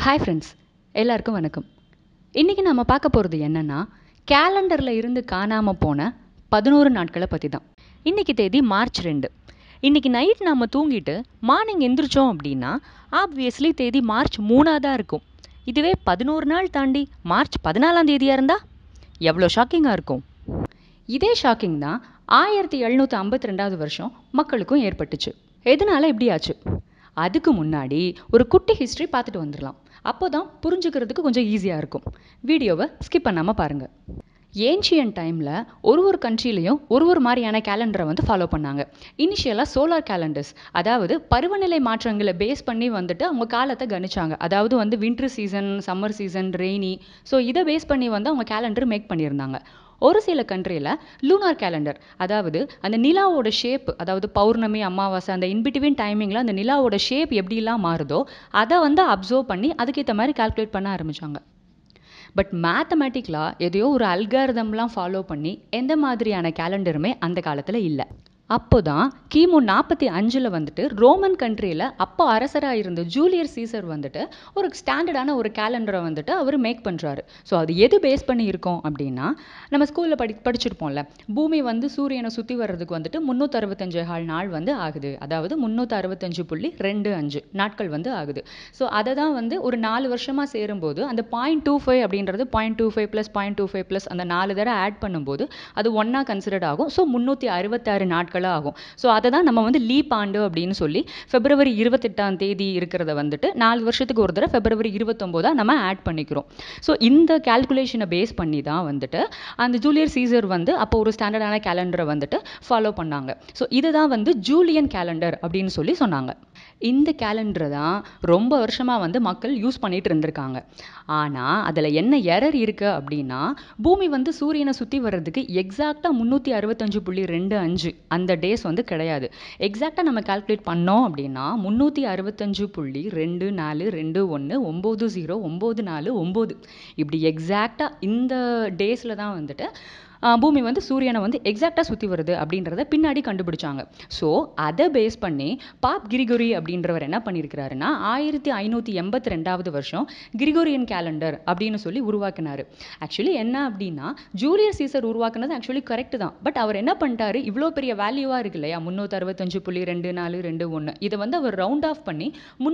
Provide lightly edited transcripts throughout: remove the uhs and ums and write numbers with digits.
Hi friends, எல்லாருக்கும் வணக்கம். இன்றைக்கி நம்ம பார்க்க போகிறது என்னென்னா, கேலண்டரில் இருந்து காணாமல் போன 11 நாட்களை பற்றி தான். இன்றைக்கி தேதி மார்ச் 2. இன்றைக்கி நைட் நாம் தூங்கிட்டு மார்னிங் எந்திரிச்சோம் அப்படின்னா ஆப்வியஸ்லி தேதி மார்ச் 3 தான் இருக்கும். இதுவே 11 நாள் தாண்டி மார்ச் 14ஆம் தேதியாக இருந்தால் எவ்வளோ ஷாக்கிங்காக இருக்கும். இதே ஷாக்கிங் தான் 1752 வருஷம் மக்களுக்கும் ஏற்பட்டுச்சு. எதனால் இப்படி ஆச்சு? அதுக்கு முன்னாடி ஒரு குட்டி ஹிஸ்ட்ரி பார்த்துட்டு வந்துடலாம். அப்போ தான் புரிஞ்சுக்கிறதுக்கு கொஞ்சம் ஈஸியாக இருக்கும். வீடியோவை ஸ்கிப் பண்ணாமல் பாருங்கள். ஏன்ஷியன் டைமில் ஒரு கண்ட்ரிலையும் ஒரு மாதிரியான கேலண்டரை ஃபாலோ பண்ணாங்க. இனிஷியலாக சோலார் கேலண்டர்ஸ், அதாவது பருவநிலை மாற்றங்களை பேஸ் பண்ணி அவங்க காலத்தை கணிச்சாங்க. அதாவது winter season, summer season, rainy. So இதை பேஸ் பண்ணி அவங்க கேலண்டர் மேக் பண்ணியிருந்தாங்க. ஒரு சில கண்ட்ரியில் லூனார் கேலண்டர், அதாவது அந்த நிலாவோட ஷேப், அதாவது பௌர்ணமி, அமாவாசை, அந்த இன்பிட்வீன் டைமிங்கில் அந்த நிலாவோட ஷேப் எப்படிலாம் மாறுதோ அதை அப்சர்வ் பண்ணி அதுக்கேற்ற மாதிரி கால்குலேட் பண்ண ஆரம்பித்தாங்க. பட் மேத்தமேட்டிக்கலாக எதையோ ஒரு அல்காரிதம்லாம் ஃபாலோ பண்ணி எந்த மாதிரியான கேலண்டருமே அந்த காலத்தில் இல்லை. அப்போ தான் கிமு 45 ரோமன் கண்ட்ரியில் அப்போ அரசராக இருந்த ஜூலியர் சீசர் ஒரு ஸ்டாண்டர்டான ஒரு கேலண்டரை அவர் மேக் பண்ணுறாரு. ஸோ அது எது பேஸ் பண்ணி இருக்கோம் அப்படின்னா, நம்ம ஸ்கூலில் படிச்சிருப்போம்ல, பூமி சூரியனை சுற்றி வர்றதுக்கு 365 நாள் ஆகுது. அதாவது 365.25 நாட்கள் ஆகுது. ஸோ அதை தான் ஒரு 4 வருஷமாக சேரும்போது அந்த 0.25 அப்படின்றது 0.25 + 0.25 + அந்த 4 தடவை ஆட் பண்ணும்போது அது ஒன்றா கன்சிடர்ட் ஆகும். ஸோ 366 நாட்கள் ஆகும். ஸோ அதை தான் நம்ம லீப் ஆண்டு அப்படின்னு சொல்லி பிப்ரவரி 28ஆம் தேதி இருக்கிறத 4 வருஷத்துக்கு ஒரு தடவை பிப்ரவரி 29 நம்ம ஆட் பண்ணிக்கிறோம். ஸோ இந்த கால்குலேஷனை பேஸ் பண்ணி தான் அந்த ஜூலியர் சீசர் அப்போ ஒரு ஸ்டாண்டர்டான கேலண்டரை ஃபாலோ பண்ணாங்க. ஸோ இதுதான் ஜூலியன் கேலண்டர் அப்படின்னு சொல்லி சொன்னாங்க. இந்த கேலண்டரை தான் ரொம்ப வருஷமாக மக்கள் யூஸ் பண்ணிட்டு இருந்திருக்காங்க. ஆனால் அதில் என்ன எரர் இருக்குது அப்படின்னா, பூமி சூரியனை சுற்றி வர்றதுக்கு எக்ஸாக்டாக 365.25 அந்த டேஸ் கிடையாது. எக்ஸாக்டாக நம்ம கால்குலேட் பண்ணோம் அப்படின்னா 365.24219094 இப்படி எக்ஸாக்டாக இந்த டேஸில் தான் பூமி சூரியனை எக்ஸாக்டாக சுற்றி வருது அப்படின்றத பின்னாடி கண்டுபிடிச்சாங்க. ஸோ அதை பேஸ் பண்ணி பாப் கிரிகோரி அப்படின்றவர் என்ன பண்ணியிருக்கிறாருன்னா 1582 வருஷம் கிரிகோரியன் கேலண்டர் அப்படின்னு சொல்லி உருவாக்கினார். ஆக்சுவலி என்ன அப்படின்னா, ஜூலியர் சீசர் உருவாக்குனது ஆக்சுவலி கரெக்ட் தான். பட் அவர் என்ன பண்ணிட்டாரு, இவ்வளோ பெரிய வேல்யூவாக இருக்கு இல்லையா 365.2421, இதை அவர் ரவுண்ட் ஆஃப் பண்ணி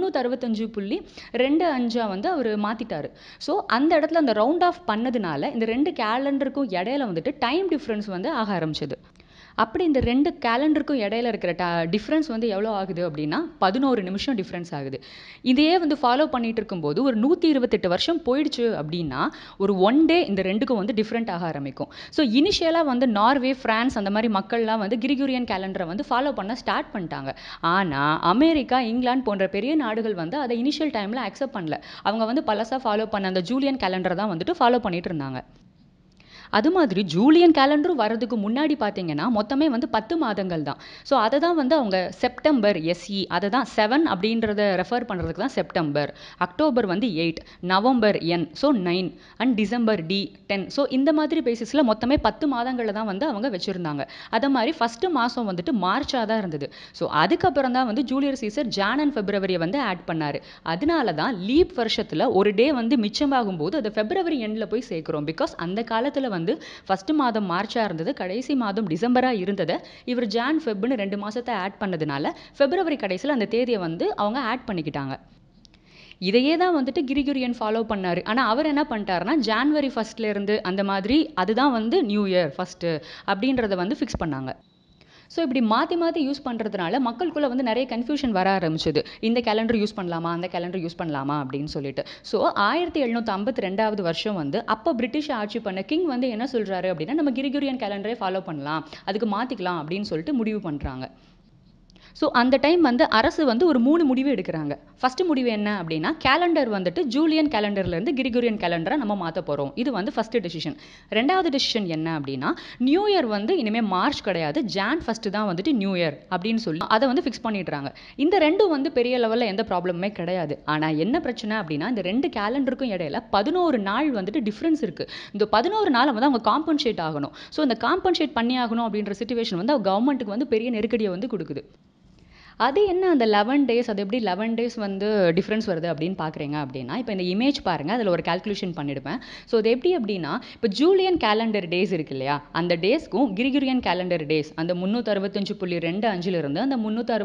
365.25 அவர் மாற்றிட்டார். ஸோ அந்த இடத்துல அந்த ரவுண்ட் ஆஃப் பண்ணதுனால இந்த ரெண்டு கேலண்டருக்கும் இடையில டைம் டிஃப்ரென்ஸ் ஆக ஆரம்பிச்சது. அப்படி இந்த ரெண்டு கேலண்டருக்கும் இடையில இருக்கிற டிஃப்ரென்ஸ் எவ்வளோ ஆகுது அப்படின்னா 11 நிமிஷம் டிஃப்ரென்ஸ் ஆகுது. இதையே ஃபாலோ பண்ணிட்டு இருக்கும்போது ஒரு 128 வருஷம் போயிடுச்சு அப்படின்னா ஒரு 1 டே இந்த ரெண்டுக்கும் டிஃப்ரெண்ட் ஆக ஆரம்பிக்கும். ஸோ இனிஷியலாக நார்வே, ஃப்ரான்ஸ் அந்த மாதிரி மக்கள்லாம் கிரிகோரியன் கேலண்டரை ஃபாலோ பண்ண ஸ்டார்ட் பண்ணிட்டாங்க. ஆனால் அமெரிக்கா, இங்கிலாந்து போன்ற பெரிய நாடுகள் அதை இனிஷியல் டைமில் அக்செப்ட் பண்ணல. அவங்க பழசாக ஃபாலோ பண்ண அந்த ஜூலியன் கேலண்டரை தான் ஃபாலோ பண்ணிட்டு இருந்தாங்க. அது மாதிரி ஜூலியன் கேலண்டரும் வரதுக்கு முன்னாடி பார்த்தீங்கன்னா மொத்தமே 10 மாதங்கள் தான். ஸோ அதை தான் அவங்க செப்டம்பர், எஸ்இ, அதை தான் 7 அப்படின்றத ரெஃபர் பண்ணுறதுக்கு தான் செப்டம்பர், அக்டோபர் 8, நவம்பர் என், ஸோ 9 அண்ட் டிசம்பர் டி 10. ஸோ இந்த மாதிரி பேசிஸில் மொத்தமே 10 மாதங்களில் தான் அவங்க வச்சுருந்தாங்க. அதை மாதிரி ஃபஸ்ட்டு மாதம் மார்ச்சாக தான் இருந்தது. ஸோ அதுக்கப்புறம் தான் ஜூலியர் சீசர் ஜான் அண்ட் ஃபெப்ரவரியை ஆட் பண்ணார். அதனால தான் லீப் வருஷத்தில் ஒரு டே மிச்சமாகும் போது அதை ஃபெப்ரவரி எண்டில் போய் சேர்க்குறோம். பிகாஸ் அந்த காலத்தில் ஃபர்ஸ்ட் மாதம் மார்ச்சாக இருந்தது, கடைசி மாதம் டிசம்பராக இருந்ததை இவர் ஜான் ஃபெப்னு 2 மாதத்தை ஆட் பண்ணதுனால ஃபெப்ரவரி கடைசியில் அந்த தேதியை அவங்க ஆட் பண்ணிக்கிட்டாங்க. இதையே தான் கிரிகோரியன் ஃபாலோ பண்ணார். ஆனால் அவர் என்ன பண்ணிட்டாருன்னா ஜான்வரி 1 அந்த மாதிரி அதுதான் நியூ இயர் ஃபஸ்ட்டு அப்படின்றத ஃபிக்ஸ் பண்ணாங்க. ஸோ இப்படி மாற்றி மாற்றி யூஸ் பண்ணுறதுனால மக்களுக்குள்ளே நிறைய கன்ஃபியூஷன் வர ஆரம்பிச்சது. இந்த கேலண்டர் யூஸ் பண்ணலாமா, அந்த கேலண்டர் யூஸ் பண்ணலாமா அப்படின்னு சொல்லிட்டு. ஸோ 1752 வருஷம் அப்போ பிரிட்டிஷ் ஆட்சி பண்ண கிங் என்ன சொல்கிறாரு அப்படின்னா, நம்ம கிரிகோரியன் கேலண்டரே ஃபாலோ பண்ணலாம், அதுக்கு மாற்றிக்கலாம் அப்படின்னு சொல்லிட்டு முடிவு பண்ணுறாங்க. ஸோ அந்த டைம் அரசு ஒரு 3 முடிவு எடுக்கிறாங்க. ஃபஸ்ட்டு முடிவு என்ன அப்படின்னா, கேலண்டர் ஜூலியன் கேலண்டர்லேருந்து கிரிகோரியன் கேலண்டரை நம்ம மாற்ற போகிறோம். இது ஃபஸ்ட்டு டெசிஷன். ரெண்டாவது டெசிஷன் என்ன அப்படின்னா, நியூ இயர் இனிமேல் மார்ச் கிடையாது, ஜான் 1 தான் நியூ இயர் அப்படின்னு சொல்லி அதை ஃபிக்ஸ் பண்ணிடுறாங்க. இந்த ரெண்டும் பெரிய லெவலில் எந்த ப்ராப்ளமுமே கிடையாது. ஆனால் என்ன பிரச்சனை அப்படின்னா, இந்த ரெண்டு கேலண்டருக்கும் இடையில 11 நாள் டிஃப்ரென்ஸ் இருக்குது. இந்த 11 நாளை அவங்க காம்பன்சேட் ஆகணும். ஸோ இந்த காம்பன்சேட் பண்ணி ஆகணும் அப்படின்ற சிச்சுவேஷன் கவர்மெண்ட்டுக்கு பெரிய நெருக்கடியை கொடுக்குது. அது என்ன அந்த 11 டேஸ் அது எப்படி 11 டேஸ் வந்து டிஃப்ரென்ஸ் வருது அப்படின்னு பார்க்குறீங்க அப்படின்னா, இப்போ இந்த இமேஜ் பாருங்கள், அதில் ஒரு கால்குலேஷன் பண்ணிடுவேன். ஸோ அது எப்படி அப்படின்னா, இப்போ ஜூலியன் கேலண்டர் டேஸ் இருக்கு இல்லையா, அந்த டேஸ்க்கும் கிரிகோரியன் கேலண்டர் டேஸ் அந்த 365.25 இருந்து அந்த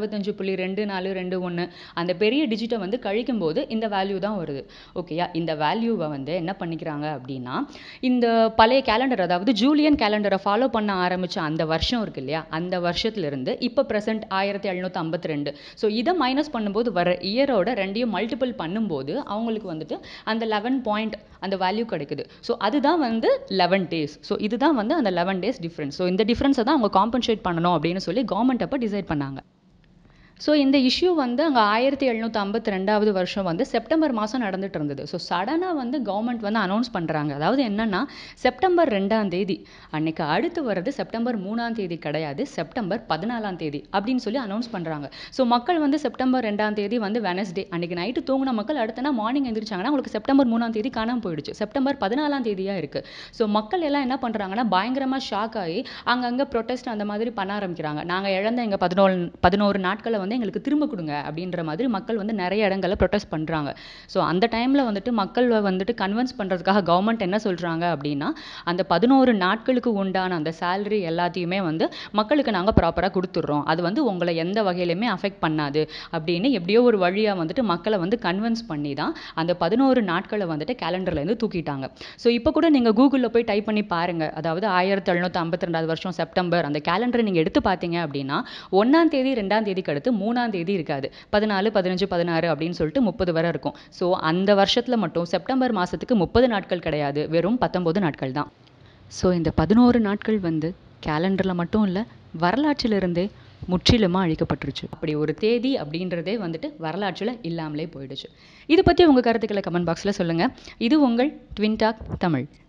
365.2421 அந்த பெரிய டிஜிட்டை வந்து கழிக்கும்போது இந்த வேல்யூ தான் வருது. ஓகேயா, இந்த வேல்யூவை வந்து என்ன பண்ணிக்கிறாங்க அப்படின்னா, இந்த பழைய கேலண்டர் அதாவது ஜூலியன் கேலண்டரை ஃபாலோ பண்ண ஆரம்பித்த அந்த வருஷம் இருக்கு இல்லையா, அந்த வருஷத்துலேருந்து இப்போ ப்ரெசென்ட் 1752. ஸோ இதை மைனஸ் பண்ணும்போது வர இயரோட ரெண்டையும் மல்டிபிள் பண்ணும்போது அவங்களுக்கு வந்துட்டு அந்த 11 பாயிண்ட் அந்த வேல்யூ கிடைக்குது. ஸோ அதுதான் வந்து 11 டேஸ். ஸோ இதுதான் வந்து அந்த 11 டேஸ் டிஃப்ரென்ஸ். ஸோ இந்த டிஃப்ரென்ஸை தான் அவங்க காம்பன்சேட் பண்ணணும் அப்படின்னு சொல்லி கவர்மெண்ட் அப்போ டிசைட் பண்ணாங்க. ஸோ இந்த இஷ்யூ வந்து அங்கே 1752 வருஷம் வந்து செப்டம்பர் மாதம் நடந்துட்டு இருந்தது. ஸோ சடனாக வந்து கவர்மெண்ட் வந்து அனௌன்ஸ் பண்ணுறாங்க. அதாவது என்னென்னா, செப்டம்பர் 2ஆம் தேதி அன்னைக்கு அடுத்து வர்றது செப்டம்பர் 3ஆம் தேதி கிடையாது, செப்டம்பர் 14ஆம் தேதி அப்படின்னு சொல்லி அனௌன்ஸ் பண்ணுறாங்க. ஸோ மக்கள் வந்து செப்டம்பர் 2ஆம் தேதி வந்து வெனஸ்டே அன்னைக்கு நைட்டு தூங்கின மக்கள் அடுத்த நாள் மார்னிங் எழுந்திரிச்சாங்கன்னா அவங்களுக்கு செப்டம்பர் 3ஆம் தேதி காணாமல் போயிடுச்சு. செப்டம்பர் 14ஆம் தேதியாக இருக்குது. ஸோ மக்கள் எல்லாம் என்ன பண்ணுறாங்கன்னா, பயங்கரமாக ஷாக் ஆகி அங்கங்கே ப்ரொட்டஸ்ட் அந்த மாதிரி பண்ண ஆரம்பிக்கிறாங்க. நாங்கள் இழந்த எங்கள் 11 நாட்களை வந்து எங்களுக்கு திரும்ப கொடுங்க அப்படின்ற மாதிரி மக்கள் வந்து நிறைய இடங்களில் ப்ரொட்டஸ்ட் பண்ணுறாங்க. ஸோ அந்த டைமில் வந்துட்டு மக்கள் வந்துட்டு கன்வின்ஸ் பண்ணுறதுக்காக கவர்மெண்ட் என்ன சொல்கிறாங்க அப்படின்னா, அந்த 11 நாட்களுக்கு உண்டான அந்த சேலரி எல்லாத்தையுமே வந்து மக்களுக்கு நாங்கள் ப்ராப்பராக கொடுத்துட்றோம், அது வந்து உங்களை எந்த வகையிலுமே அஃபெக்ட் பண்ணாது அப்படின்னு எப்படியோ ஒரு வழியாக வந்துட்டு மக்களை வந்து கன்வின்ஸ் பண்ணி தான் அந்த 11 நாட்களை வந்துட்டு கேலண்டர்லேருந்து தூக்கிட்டாங்க. ஸோ இப்போ கூட நீங்கள் கூகுளில் போய் டைப் பண்ணி பாருங்கள், அதாவது 1752 வருஷம் செப்டம்பர் அந்த கேலண்டரை நீங்கள் எடுத்து பார்த்தீங்க அப்படின்னா 1ஆம் தேதி 2ஆம் தேதிக்கு அடுத்து 3ஆம் தேதி இருக்காது, 14, 15, 16 அப்படின்னு சொல்லிட்டு 30 வரை இருக்கும். ஸோ அந்த வருஷத்தில் மட்டும் செப்டம்பர் மாதத்துக்கு 30 நாட்கள் கிடையாது, வெறும் 19 நாட்கள் தான். ஸோ இந்த 11 நாட்கள் வந்து கேலண்டரில் மட்டும் இல்லை, வரலாற்றிலிருந்தே முற்றிலுமாக அழிக்கப்பட்டுருச்சு. அப்படி ஒரு தேதி அப்படின்றதே வந்துட்டு வரலாற்றில் இல்லாமலே போயிடுச்சு. இதை பற்றி உங்கள் கருத்துக்களை கமெண்ட் பாக்ஸில் சொல்லுங்கள். இது உங்கள் ட்வின் டாக் தமிழ்.